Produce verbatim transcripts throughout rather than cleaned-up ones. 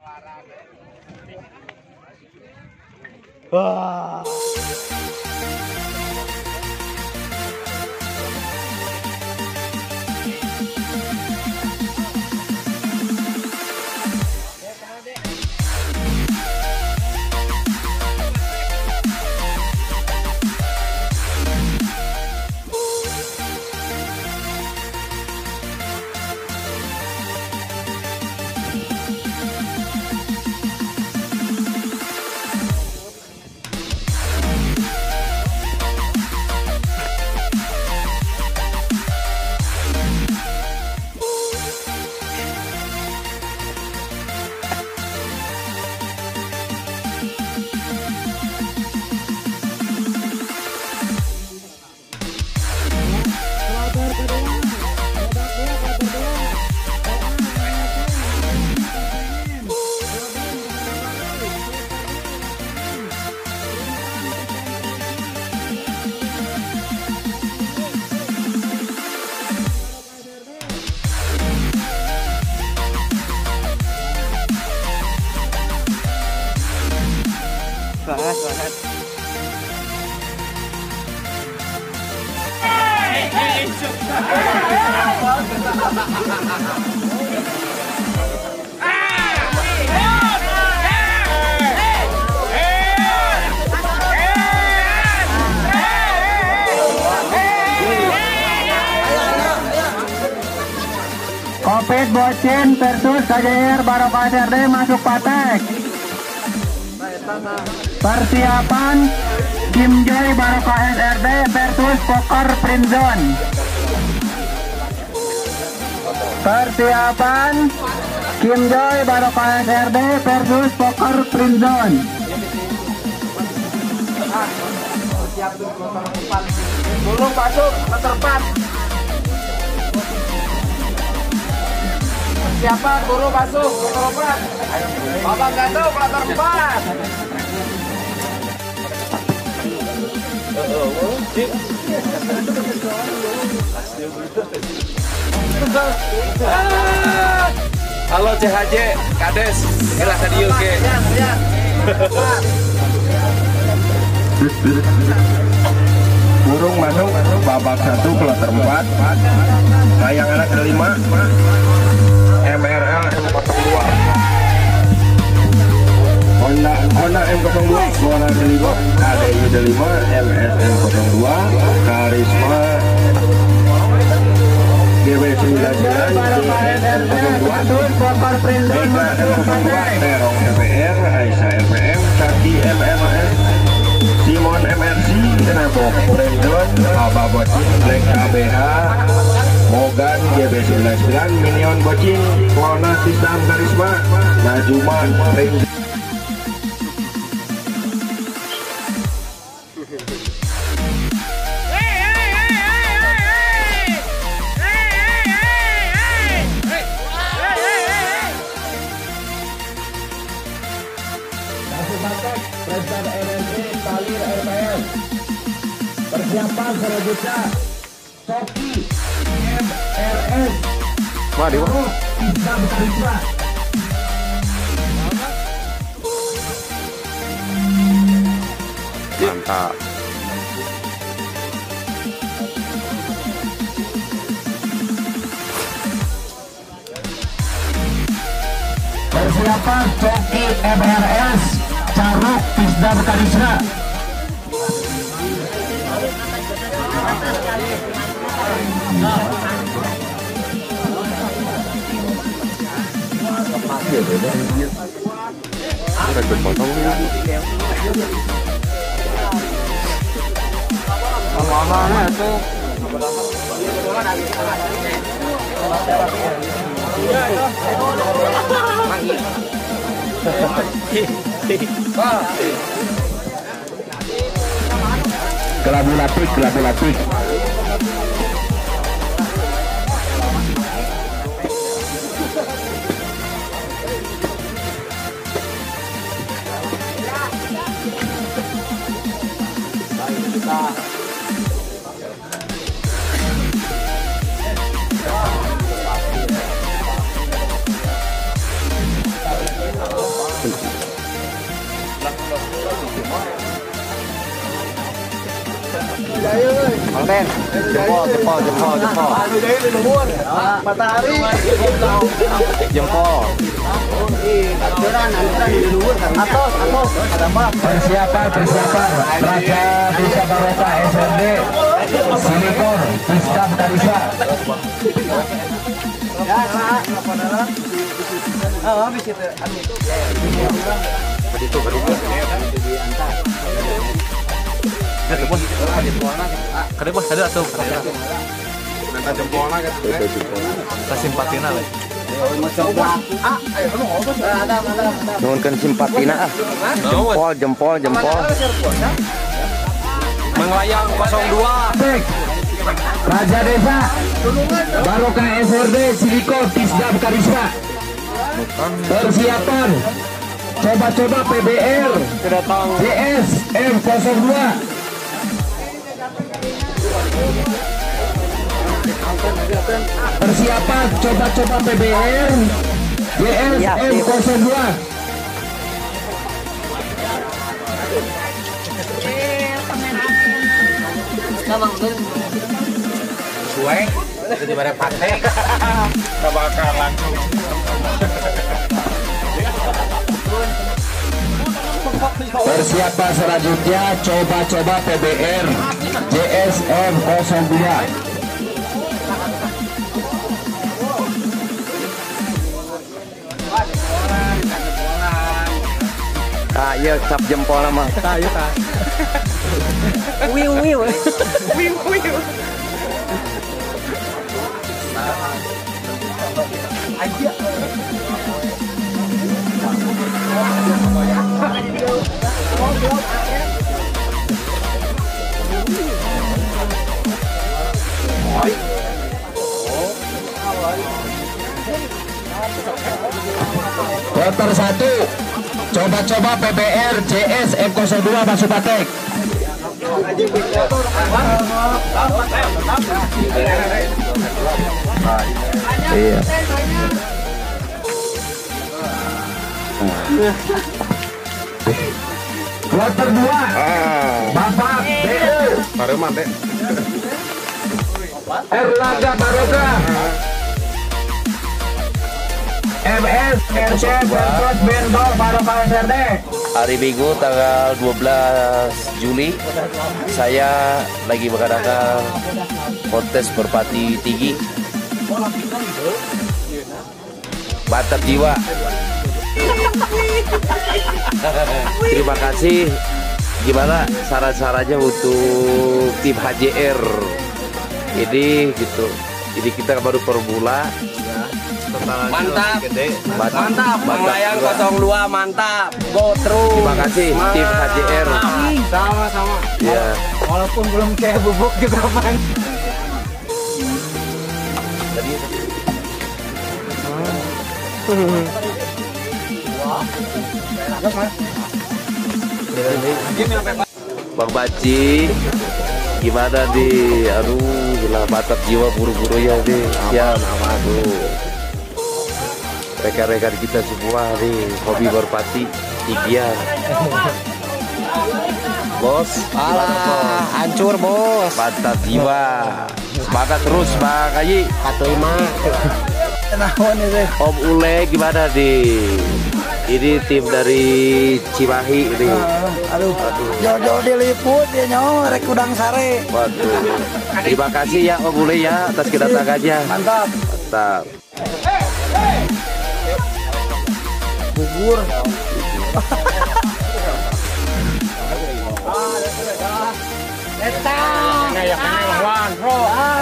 Wah. Banget, banget. Covid Bocin versus K J R Barokah S R D masuk patek. Persiapan Kim Joy Barokah S R D versus Poker Print Zone. Persiapan Kim Joy Barokah S R D versus Poker Print Zone. Dulu masuk kloter empat. Siapa guru masuk kloter empat? Bapak Gandung kloter empat. Halo C H J, Kades, Ela Sadio ke. Burung masuk babak satu kloter empat. Sayang anak kelima M R L M nol dua. Honda Honda M nol dua, Suara kelima A D I lima M S M nol dua, Karisma G W sembilan sembilan J S M nol dua, Mega M nol dua, Terong F R, Aisyah F M, Saki M M S, Simon M R C, Kenabok Brandon, Aba Bocin, Black K B H, Mogan G B sembilan sembilan, Minion Bocin, Klona Sistem Karisma, Najuman Ring. Presiden R L C Talir R P M. Persiapan selanjutnya Toki M R S. Mari, Pak. Islam Karisma. Mantap. Persiapan Toki M R S Caruk Islam Karisma. Rekrut potong ya. Mana itu? Kelabu lapik, kelabu lapik. Raden. Jempol, jempol, jempol, jempol. Matahari. Jempol. Atos, atos. Persiapan, persiapan. Raja Desa Barokah S R D Silikor Pisdam Karisa. Oh, habis itu. Begitu, begitu. Kada bos, kada bos, ada tuh. Nanti jempolnya gitu. Kita simpatina lah. Nuhunkeun simpatina ah. Jempol, jempol, jempol. Menglayang nol dua. Raja Desa Barokah S R D Silikor Pisdam Karisa. Persiapan coba-coba P B R J S M nol dua. Persiapan coba-coba P B R J S M nol dua. Suwe, jadi pada pakai. Kebakar langsung. Persiapan selanjutnya coba-coba P B R J S M nol dua. Ah, iya cap jempol mah. Tah, ieu tah. Wiu wiu. Wiu wiu. Aja. Kloter satu coba-coba P B R J S M nol dua masuk patek. Iya. Kloter dua Bapak B U Pareman deh. Erlangga Barokah M S R C Pemkot Bendol Barokah S R D. Hari Minggu tanggal dua belas Juli saya lagi mengadakan kontes merpati tinggi mantap jiwa. Terima kasih. Gimana saran-sarannya untuk tim H J R ini gitu. Jadi kita baru permula. Mantap. Mantap. Melayang nol dua mantap. Go terus. Terima kasih tim H J R. Sama-sama. Ya. Walaupun belum kayak bubuk juga man. Bang Baci, gimana nih? Aduh, gila mantap jiwa buru-buru ya nih. Siap, aduh. Rekan-rekan kita semua nih, hobi merpati tinggian. Bos, Alah, hancur bos. mantap jiwa. Semangat terus Bang Haji. Satu lima. Kenapa nih? Om Ule gimana nih? Ini tim dari Cimahi ini. Aduh, jauh-jauh diliput dia nyawa rek udang sare. Waduh. Terima kasih ya Om Ule ya atas kedatangannya. Mantap. Mantap. Bubur. Eta. Kayak lawan, bro.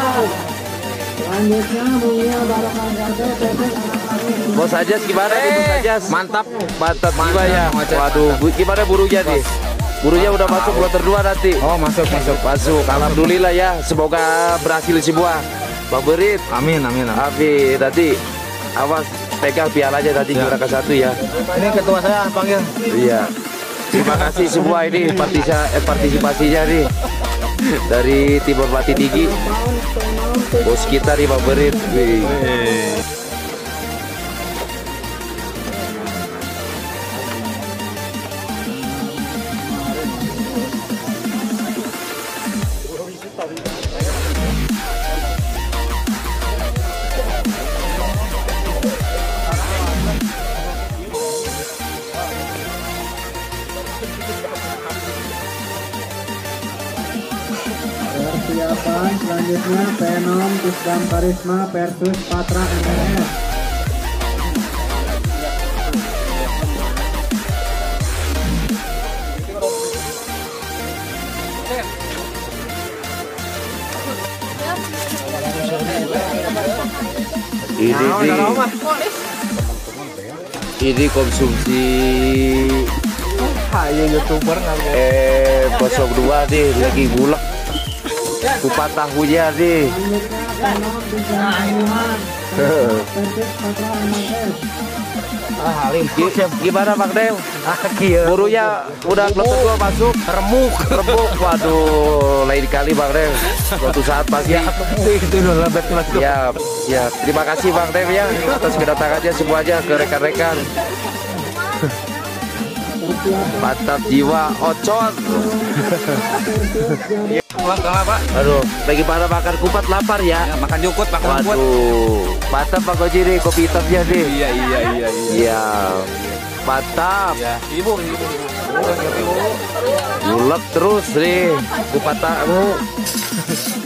Bos Ajas gimana nih Bos Ajas? Mantap. Mantap jiwa ya. Waduh, bu- gimana burunya nih? Burunya udah masuk kloter dua nanti. Oh, masuk, masuk. Masuk. Alhamdulillah ya. Semoga berhasil semua. Bang Berit. Amin, amin, amin. Amin. Nanti awas pegang pialanya nanti juara ke satu ya. Ini ketua saya panggil. Iya. Terima kasih semua ini partisa, eh, partisipasinya nih dari tim merpati tinggi. Bos kita nih Bang Berit. Wih. selanjutnya Venom Tisdam Karisma versus Patra M R S. Ini di, ini konsumsi Ayo youtuber ngambil. eh kosong dua deh lagi gulak kupat tahunya deh. Ah, halim. Gi- Gimana Bang Dew? Burunya udah belum tentu masuk. Remuk. Remuk, waduh, lain kali Bang Dew. Suatu saat pasti. Itu dulu lebet mas. Siap, siap. Terima kasih Bang Dew ya atas kedatangannya semuanya ke rekan-rekan. Mantap jiwa ocon. Kalah Pak. Aduh, bagaimana makan kupat lapar ya? Ya, makan jukut, makan jukut. Waduh, mantap Bang Koji nih kopi hitamnya nih. Iya iya iya iya. Iya, mantap. Ya, ibu ibu. Bulek terus nih kupat tahu.